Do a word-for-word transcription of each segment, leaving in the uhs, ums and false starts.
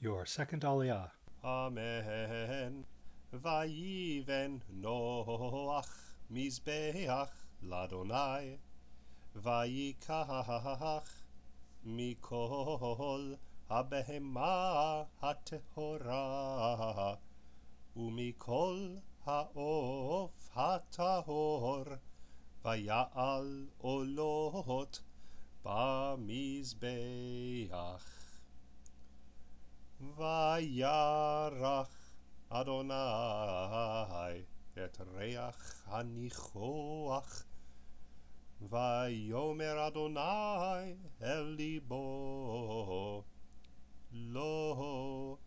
Your second Aliyah. Amen. Vayiven Noach mizbeach l'Adonai, vayikach mikol habehema hatehora, umikol haof hatahor, vayal olot bamizbeach. Vayarach Adonai et reach hanichoach, Vayomer Adonai el libo, lo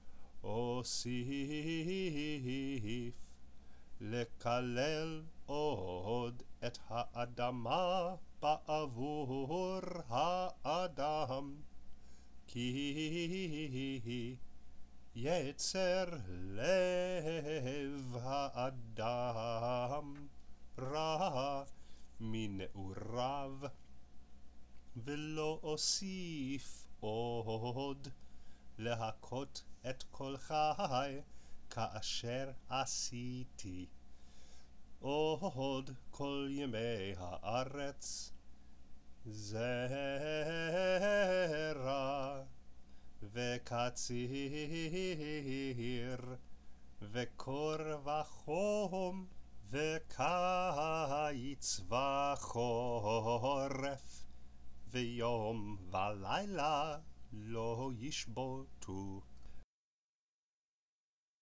osif lekalel od et haadama ba'avur haadam, ki יצר לב האדם רע מנעוריו, ולא אוסיף עוד להכות את כל חי כאשר עשיתי עוד כל ימי הארץ זרע וקציר וקור וחום וקיץ וחורף ויום ולילה לא ישבותו.